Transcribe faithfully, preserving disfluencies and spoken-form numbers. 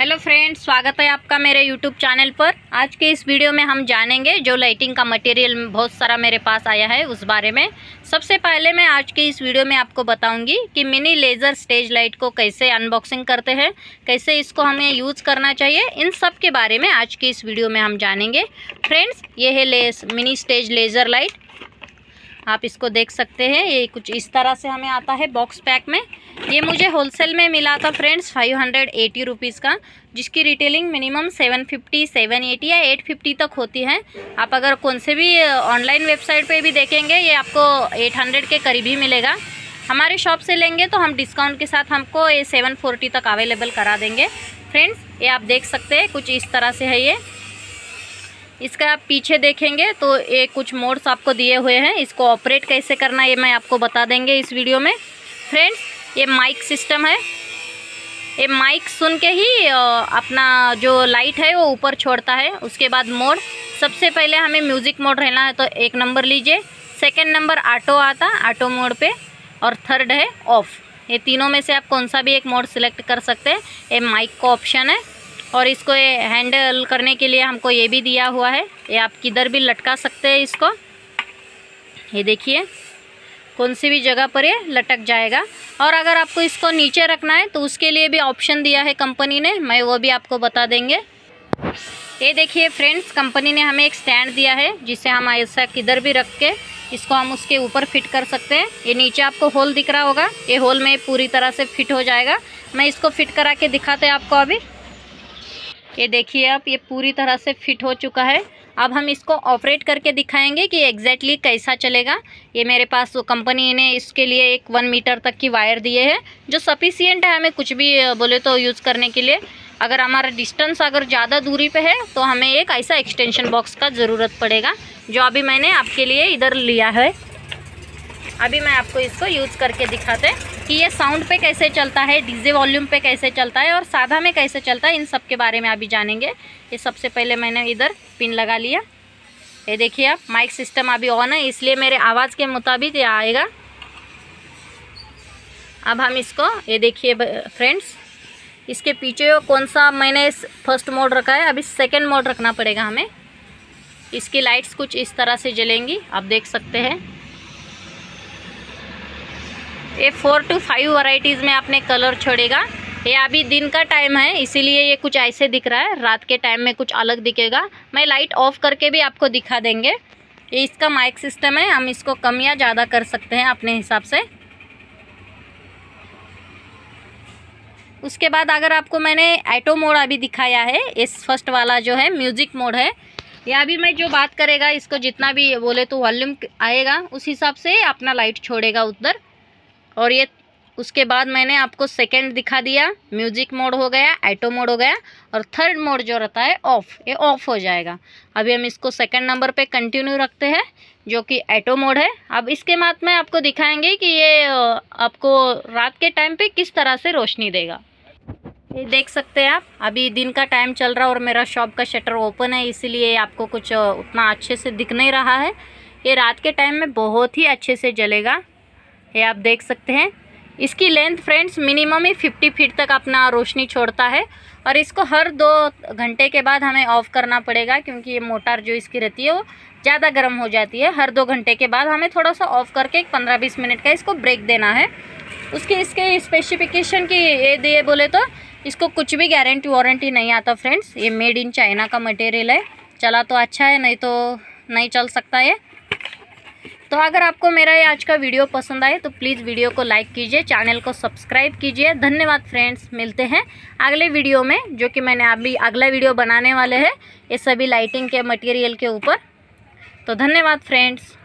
Hello friends, स्वागत है आपका मेरे यूट्यूब चैनल पर। आज के इस वीडियो में हम जानेंगे जो लाइटिंग का मटेरियल बहुत सारा मेरे पास आया है उस बारे में। सबसे पहले मैं आज के इस वीडियो में आपको बताऊंगी कि मिनी लेज़र स्टेज लाइट को कैसे अनबॉक्सिंग करते हैं, कैसे इसको हमें यूज़ करना चाहिए, इन सब के बारे में आज के इस वीडियो में हम जानेंगे। फ्रेंड्स, ये है less mini stage laser light, आप इसको देख सकते हैं। ये कुछ इस तरह से हमें आता है बॉक्स पैक में। ये मुझे होलसेल में मिला था friends five hundred eighty rupees का, जिसकी retailing minimum seven fifty, seven eighty या एट फिफ्टी तक होती है। आप अगर कौन से भी ऑनलाइन वेबसाइट पे भी देखेंगे ये आपको एट हंड्रेड के करीब ही मिलेगा। हमारे शॉप से लेंगे तो हम डिस्काउंट के साथ हमको ये सेवन फोर्टी तक अवेलेबल करा देंगे। फ्रेंड्स, ये आप देख सकते हैं कुछ इस तरह से है ये। इसका आप पीछे देखेंगे तो ये कुछ मोड्स आपको दिए हुए हैं। इसको ऑपरेट कैसे करना ये मैं आपको बता देंगे इस वीडियो में। फ्रेंड्स, ये माइक सिस्टम है। ये माइक सुन के ही अपना जो लाइट है वो ऊपर छोड़ता है। उसके बाद मोड, सबसे पहले हमें म्यूज़िक मोड रहना है तो एक नंबर लीजिए। सेकंड नंबर ऑटो आता, ऑटो मोड पे, और थर्ड है ऑफ। ये तीनों में से आप कौन सा भी एक मोड सिलेक्ट कर सकते हैं। ये माइक का ऑप्शन है। और इसको ये हैंडल करने के लिए हमको ये भी दिया हुआ है। ये आप किधर भी लटका सकते हैं इसको। ये देखिए कौन सी भी जगह पर ये लटक जाएगा। और अगर आपको इसको नीचे रखना है तो उसके लिए भी ऑप्शन दिया है कंपनी ने, मैं वो भी आपको बता देंगे। ये देखिए फ्रेंड्स, कंपनी ने हमें एक स्टैंड दिया है जिसे हम ऐसा किधर भी रख के इसको हम उसके ऊपर फिट कर सकते हैं। ये नीचे आपको होल दिख रहा होगा, ये होल में पूरी तरह से फिट हो जाएगा। मैं इसको फिट करा के दिखाते हैं आपको अभी। ये देखिए आप, ये पूरी तरह से फिट हो चुका है। अब हम इसको ऑपरेट करके दिखाएंगे कि एग्जैक्टली कैसा चलेगा। ये मेरे पास कंपनी ने इसके लिए एक वन मीटर तक की वायर दिए हैं जो सफिशियंट है हमें कुछ भी बोले तो यूज़ करने के लिए। अगर हमारा डिस्टेंस अगर ज़्यादा दूरी पे है तो हमें एक ऐसा एक्सटेंशन बॉक्स का ज़रूरत पड़ेगा, जो अभी मैंने आपके लिए इधर लिया है। अभी मैं आपको इसको यूज़ करके दिखाते हैं कि ये साउंड पे कैसे चलता है, डीजे वॉल्यूम पे कैसे चलता है और सादा में कैसे चलता है, इन सब के बारे में अभी जानेंगे। ये सबसे पहले मैंने इधर पिन लगा लिया। ये देखिए आप, माइक सिस्टम अभी ऑन है इसलिए मेरे आवाज़ के मुताबिक ये आएगा। अब हम इसको, ये देखिए फ्रेंड्स, इसके पीछे कौन सा मैंने फर्स्ट मोड रखा है, अभी सेकेंड मोड रखना पड़ेगा हमें। इसकी लाइट्स कुछ इस तरह से जलेंगी, आप देख सकते हैं। ये फोर टू फाइव वैरायटीज़ में आपने कलर छोड़ेगा। ये अभी दिन का टाइम है इसीलिए ये कुछ ऐसे दिख रहा है, रात के टाइम में कुछ अलग दिखेगा। मैं लाइट ऑफ करके भी आपको दिखा देंगे। ये इसका माइक सिस्टम है, हम इसको कम या ज़्यादा कर सकते हैं अपने हिसाब से। उसके बाद अगर आपको मैंने ऑटो मोड अभी दिखाया है, इस फर्स्ट वाला जो है म्यूज़िक मोड है, या अभी मैं जो बात करेगा इसको जितना भी बोले तो वॉल्यूम आएगा उस हिसाब से अपना लाइट छोड़ेगा उधर। और ये उसके बाद मैंने आपको सेकंड दिखा दिया, म्यूज़िक मोड हो गया, ऑटो मोड हो गया, और थर्ड मोड जो रहता है ऑफ, ये ऑफ हो जाएगा। अभी हम इसको सेकंड नंबर पे कंटिन्यू रखते हैं जो कि ऑटो मोड है। अब इसके बाद में आपको दिखाएंगे कि ये आपको रात के टाइम पे किस तरह से रोशनी देगा। ये देख सकते हैं आप, अभी दिन का टाइम चल रहा है और मेरा शॉप का शटर ओपन है इसीलिए आपको कुछ उतना अच्छे से दिख नहीं रहा है। ये रात के टाइम में बहुत ही अच्छे से जलेगा, ये आप देख सकते हैं। इसकी लेंथ फ्रेंड्स मिनिमम ही फिफ्टी फीट तक अपना रोशनी छोड़ता है। और इसको हर दो घंटे के बाद हमें ऑफ़ करना पड़ेगा क्योंकि ये मोटर जो इसकी रहती है वो ज़्यादा गर्म हो जाती है। हर दो घंटे के बाद हमें थोड़ा सा ऑफ़ करके एक पंद्रह बीस मिनट का इसको ब्रेक देना है। उसके इसके स्पेसिफिकेशन की ये दिए बोले तो इसको कुछ भी गारंटी वारंटी नहीं आता फ्रेंड्स। ये मेड इन चाइना का मटेरियल है, चला तो अच्छा है, नहीं तो नहीं चल सकता ये। तो अगर आपको मेरा ये आज का वीडियो पसंद आए तो प्लीज़ वीडियो को लाइक कीजिए, चैनल को सब्सक्राइब कीजिए। धन्यवाद फ्रेंड्स, मिलते हैं अगले वीडियो में, जो कि मैंने अभी अगला वीडियो बनाने वाले हैं ये सभी लाइटिंग के मटेरियल के ऊपर। तो धन्यवाद फ्रेंड्स।